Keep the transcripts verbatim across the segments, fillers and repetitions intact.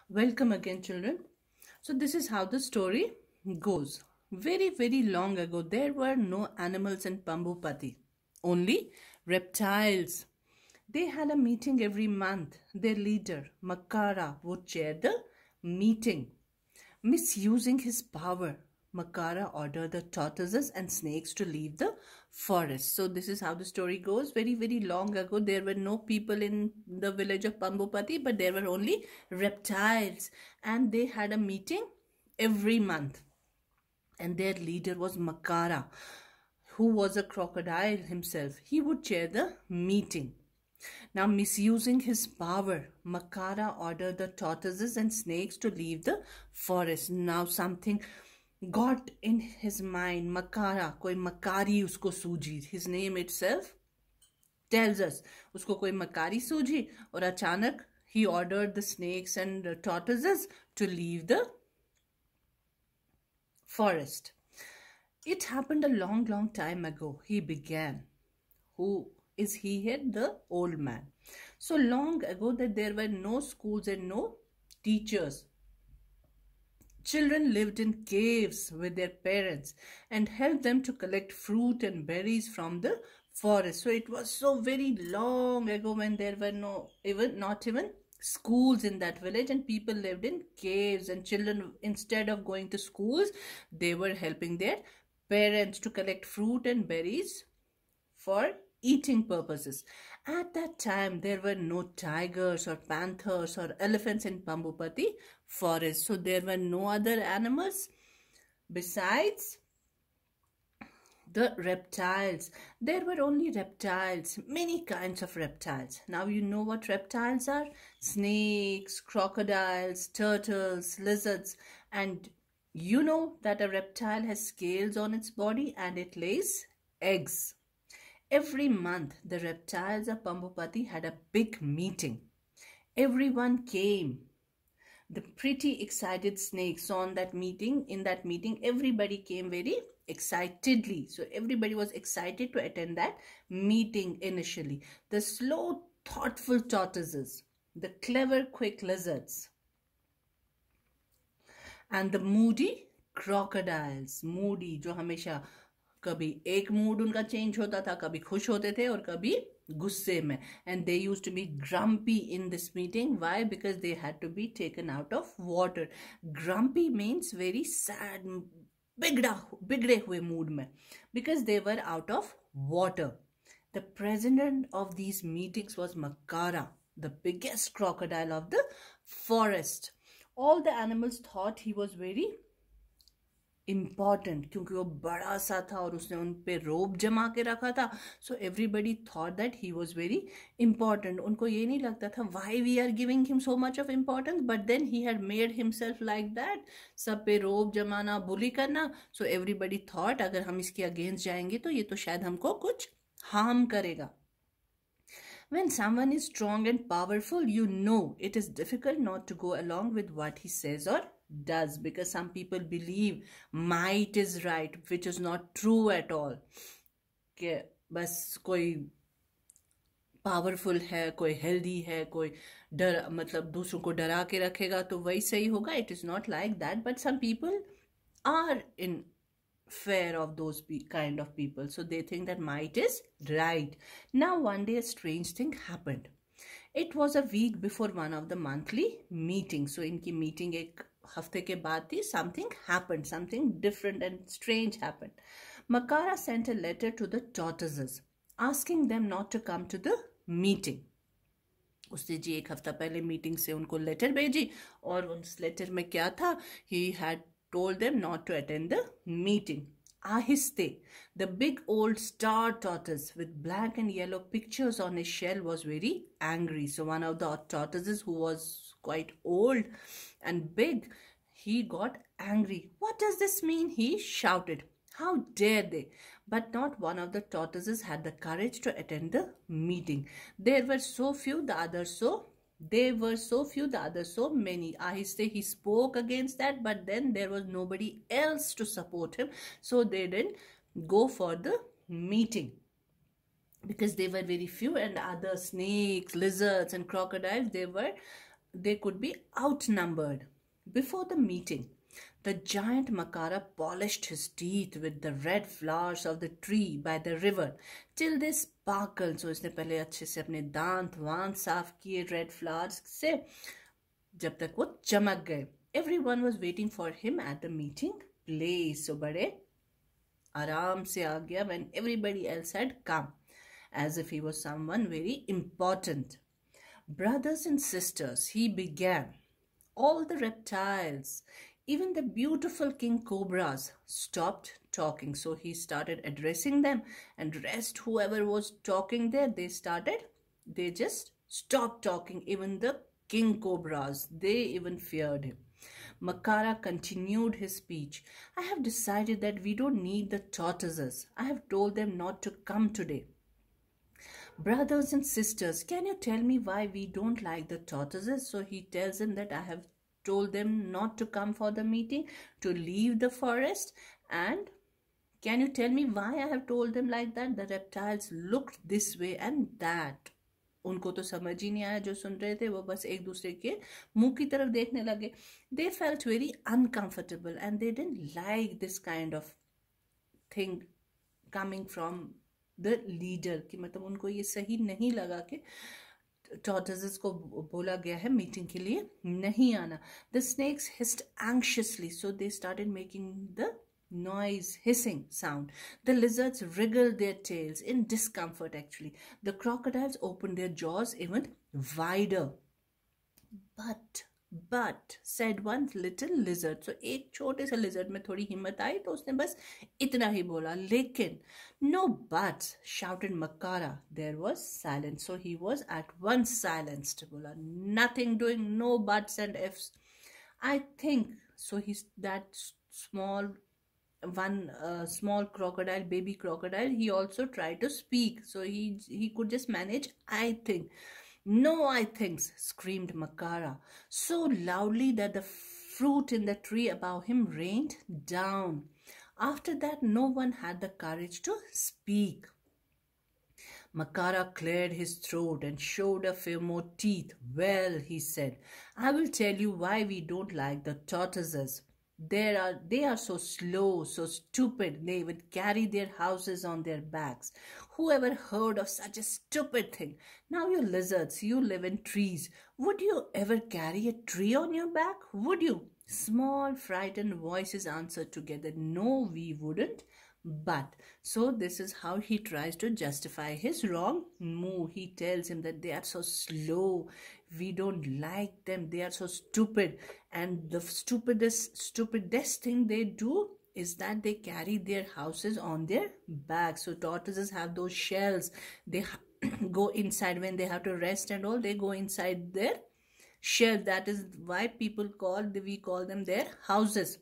Welcome again, children. So, this is how the story goes. Very, very long ago, there were no animals in Pambupati, only reptiles. They had a meeting every month. Their leader, Makara, would chair the meeting. Misusing his power, Makara ordered the tortoises and snakes to leave the forest. So this is how the story goes. Very, very long ago, there were no people in the village of Pambupati, but there were only reptiles. And they had a meeting every month. And their leader was Makara, who was a crocodile himself. He would chair the meeting. Now, misusing his power, Makara ordered the tortoises and snakes to leave the forest. Now, something got in his mind. Makara, koi makari usko सूझी. His name itself tells us. Usko koi makari सूझी और अचानक he ordered the snakes and the tortoises to leave the forest. It happened a long, long time ago. He began. Who is he here? The old man. So long ago that there were no schools and no teachers. Children lived in caves with their parents and helped them to collect fruit and berries from the forest. So it was so very long ago when there were no, even not even schools in that village, and people lived in caves, and children, instead of going to schools, they were helping their parents to collect fruit and berries for eating purposes. At that time, there were no tigers or panthers or elephants in Pambupati forest. So there were no other animals besides the reptiles. There were only reptiles, many kinds of reptiles. Now you know what reptiles are? Snakes, crocodiles, turtles, lizards. And you know that a reptile has scales on its body and it lays eggs. Every month, the reptiles of Pambupati had a big meeting. Everyone came. The pretty excited snakes on that meeting, in that meeting, everybody came very excitedly. So everybody was excited to attend that meeting initially. The slow, thoughtful tortoises, the clever, quick lizards, and the moody crocodiles. Moody, जो हमेशा कभी एक mood उनका change होता था, कभी खुश होते थे और कभी गुस्से में. And they used to be grumpy in this meeting. Why? Because they had to be taken out of water. Grumpy means very sad, बिगड़ा बिगड़े हुए मूड में, because they were out of water. The president of these meetings was Makara, the biggest crocodile of the forest. All the animals thought he was very important क्योंकि वो बड़ा सा था और उसने उन पे रोब जमा के रखा था. So everybody thought that he was very important. उनको ये नहीं लगता था why we are giving him so much of importance, but then he had made himself like that. सब पे रोब जमाना, बुली करना. So everybody thought अगर हम इसके अगेंस्ट जाएंगे तो ये तो शायद हमको कुछ हार्म करेगा. When someone is strong and powerful, you know it is difficult not to go along with what he says or does, because some people believe might is right, which is not true at all. कि बस कोई powerful है, कोई healthy है, कोई डर मतलब दूसरों को डरा के रखेगा तो वही सही होगा. It is not like that, but some people are in fear of those kind of people, so they think that might is right. Now one day a strange thing happened. It was a week before one of the monthly meetings. So इनकी meeting एक हफ्ते के बाद थी. Something happened, something different and strange happened. Makara sent a letter to the tortoises asking them not to come to the meeting. उसने जी एक हफ्ता पहले मीटिंग से उनको लेटर भेजी और उस लेटर में क्या था? He had told them not to attend the meeting. Ahiste, the big old star tortoise with black and yellow pictures on his shell, was very angry. So one of the tortoises, who was quite old and big, he got angry. What does this mean? He shouted. How dare they? But not one of the tortoises had the courage to attend the meeting. There were so few, the others so They were so few, the others so many. Ahiste, he spoke against that, but then there was nobody else to support him. So they didn't go for the meeting because they were very few, and other snakes, lizards and crocodiles, they were they could be outnumbered. Before the meeting, the giant Makara polished his teeth with the red flowers of the tree by the river till they sparkled. So इसने पहले अच्छे से अपने दांत वांत साफ किए red flowers से जब तक वो चमक गए. Everyone was waiting for him at the meeting place. So बड़े आराम से आ गया when everybody else had come, as if he was someone very important. Brothers and sisters, he began. All the reptiles, even the beautiful king cobras, stopped talking. So he started addressing them, and rest whoever was talking there, they started, they just stopped talking. Even the king cobras, they even feared him. Makara continued his speech. I have decided that we don't need the tortoises. I have told them not to come today. Brothers and sisters, can you tell me why we don't like the tortoises? So he tells them that I have told them not to come for the meeting, to leave the forest. And can you tell me why I have told them like that? The reptiles looked this way and that. उनको तो समझ ही नहीं आया जो सुन रहे थे, वो बस एक दूसरे के मुंह की तरफ देखने लगे. They felt very uncomfortable and they didn't like this kind of thing coming from the leader. कि मतलब उनको ये सही नहीं लगा कि tortoises को बोला गया है मीटिंग के लिए नहीं आना. The snakes hissed anxiously, so they started making the noise, hissing sound. The lizards wriggled their tails in discomfort actually. The crocodiles opened their jaws even wider. But, but, said one little lizard. So एक छोटे से lizard में थोड़ी हिम्मत आई तो उसने बस इतना ही बोला. लेकिन, no buts, shouted Makara. There was silence. So he was at once silenced. बोला, nothing doing, no buts and ifs. I think, so he's that small, one uh, small crocodile, baby crocodile, he also tried to speak. So he, he could just manage, I think. No, I thinks, screamed Makara, so loudly that the fruit in the tree above him rained down. After that, no one had the courage to speak. Makara cleared his throat and showed a few more teeth. Well, he said, I will tell you why we don't like the tortoises. They are, they are so slow, so stupid, they would carry their houses on their backs. Whoever heard of such a stupid thing? Now you lizards, you live in trees. Would you ever carry a tree on your back? Would you? Small, frightened voices answered together, no, we wouldn't. But, so this is how he tries to justify his wrong move. He tells him that they are so slow, we don't like them, they are so stupid. And the stupidest, stupidest thing they do is that they carry their houses on their backs. So tortoises have those shells. They go inside when they have to rest and all, they go inside their shell. That is why people call, we call them their houses.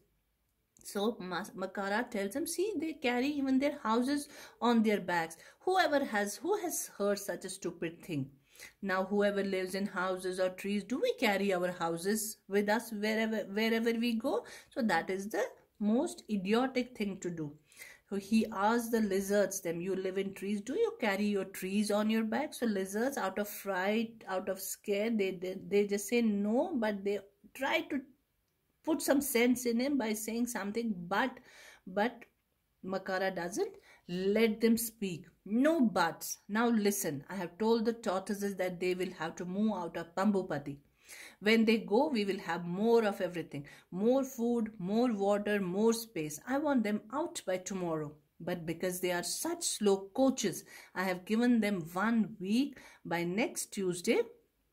So Makara tells them, see, they carry even their houses on their backs. Whoever has, who has heard such a stupid thing? Now, whoever lives in houses or trees, do we carry our houses with us wherever, wherever we go? So that is the most idiotic thing to do. So he asked the lizards, them, you live in trees, do you carry your trees on your back? So lizards, out of fright, out of scare, they, they, they just say no, but they try to put some sense in him by saying something, but but Makara doesn't let them speak. No buts. Now listen, I have told the tortoises that they will have to move out of Pambupati. When they go, we will have more of everything. More food, more water, more space. I want them out by tomorrow. But because they are such slow coaches, I have given them one week. By next Tuesday,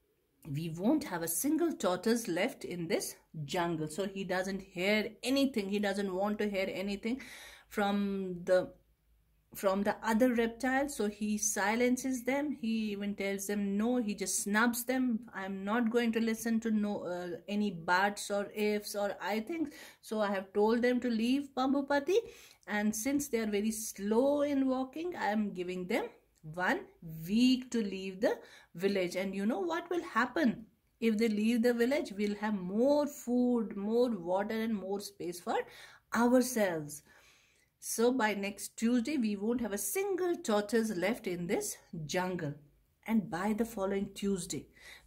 we won't have a single tortoise left in this jungle. So he doesn't hear anything. He doesn't want to hear anything from the from the other reptiles. So he silences them. He even tells them no. He just snubs them. I'm not going to listen to no uh, any buts or ifs or I think. So I have told them to leave Pambupati, and since they are very slow in walking, I am giving them one week to leave the village. And you know what will happen if they leave the village? We'll have more food, more water and more space for ourselves. So by next Tuesday we won't have a single tortoise left in this jungle. And by the following Tuesday,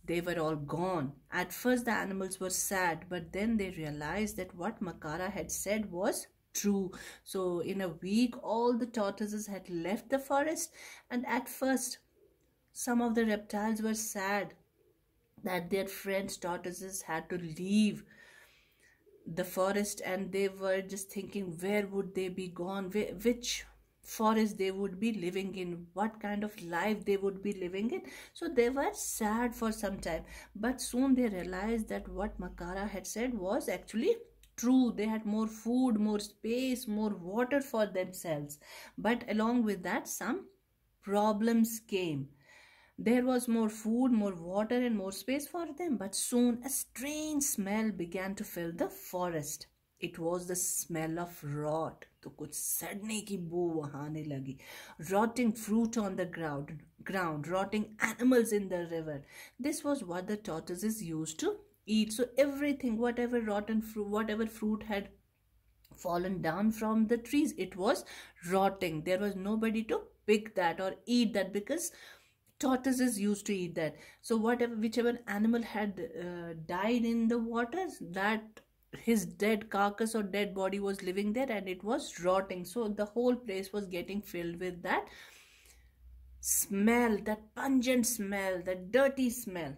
They were all gone. At first, the animals were sad, but then they realized that what Makara had said was true. So, in a week, all the tortoises had left the forest, and at first, some of the reptiles were sad that their friends tortoises had to leave the forest, and they were just thinking where would they be gone, which forest they would be living in, what kind of life they would be living in. So they were sad for some time, but soon they realized that what Makara had said was actually true. They had more food, more space, more water for themselves, but along with that some problems came. There was more food, more water, and more space for them, but soon a strange smell began to fill the forest. It was the smell of rot. तो कुछ सड़ने की बू वहाँ आने लगी. Rotting fruit on the ground, ground, rotting animals in the river. This was what the tortoises used to eat. So everything, whatever rotten fruit, whatever fruit had fallen down from the trees, it was rotting. There was nobody to pick that or eat that because tortoises used to eat that. So whatever, whichever animal had uh, died in the waters, that his dead carcass or dead body was living there, and it was rotting. So the whole place was getting filled with that smell, that pungent smell, that dirty smell,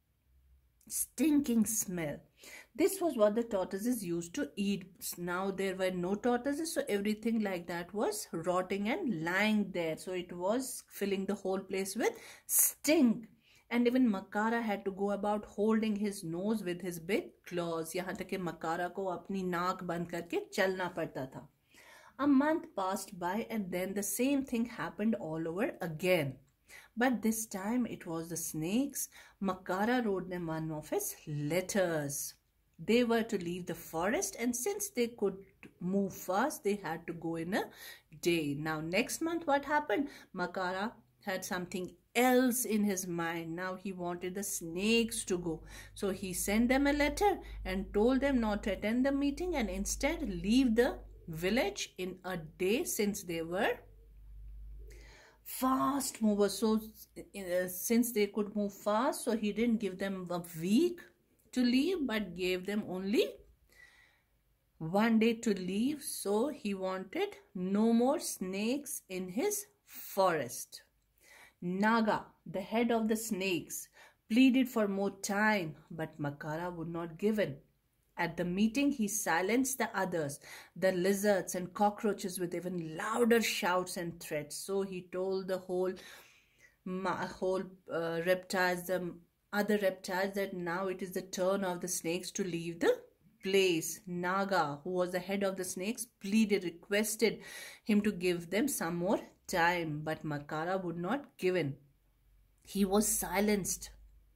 stinking smell. This was what the tortoises used to eat. Now there were no tortoises, so everything like that was rotting and lying there. So it was filling the whole place with stink. And even Makara had to go about holding his nose with his big claws. यहाँ तक कि Makara को अपनी नाक बंद करके चलना पड़ता था. A month passed by, and then the same thing happened all over again. But this time it was the snakes. Makara wrote them one of his letters. They were to leave the forest, and since they could move fast, they had to go in a day. Now next month what happened? Makara had something else in his mind. Now he wanted the snakes to go. So he sent them a letter and told them not to attend the meeting and instead leave the village in a day, since they were fast movers. So uh, since they could move fast, so he didn't give them a week to leave, but gave them only one day to leave. So he wanted no more snakes in his forest. Naga, the head of the snakes, pleaded for more time, but Makara would not give in. At the meeting, he silenced the others, the lizards and cockroaches, with even louder shouts and threats. So he told the whole, whole uh, reptiles, the other reptiles, that now it is the turn of the snakes to leave the place. Naga, who was the head of the snakes, pleaded, requested him to give them some more time, but Makara would not give in. He was silenced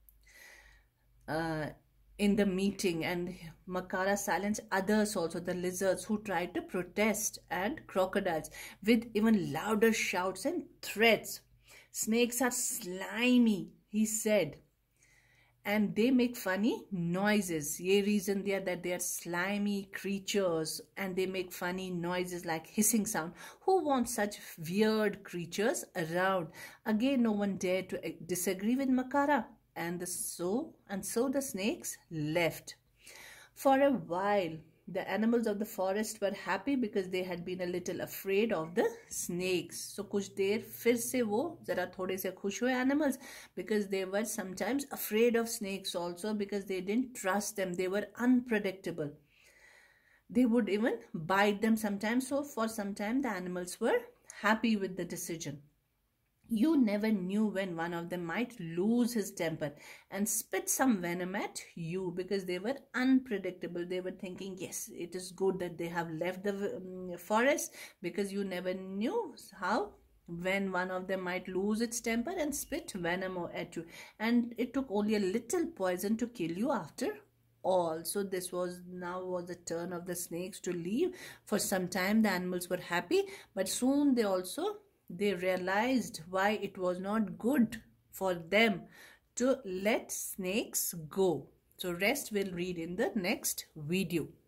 uh, in the meeting, and Makara silenced others also, the lizards, who tried to protest, and crocodiles with even louder shouts and threats. Snakes are slimy, he said, and they make funny noises. Ye reason there that they are slimy creatures and they make funny noises like hissing sound. Who wants such weird creatures around? Again, no one dared to disagree with Makara, and the so and so the snakes left. For a while, the animals of the forest were happy because they had been a little afraid of the snakes. So कुछ देर फिर से वो जरा थोड़े से खुश हुए animals, because they were sometimes afraid of snakes also, because they didn't trust them. They were unpredictable. They would even bite them sometimes. So for some time the animals were happy with the decision. You never knew when one of them might lose his temper and spit some venom at you, because they were unpredictable. They were thinking, yes, it is good that they have left the um, forest, because you never knew how when one of them might lose its temper and spit venom at you. And it took only a little poison to kill you after all. So this was now was the turn of the snakes to leave. For some time the animals were happy, but soon they also they realized why it was not good for them to let snakes go. So rest we'll read in the next video.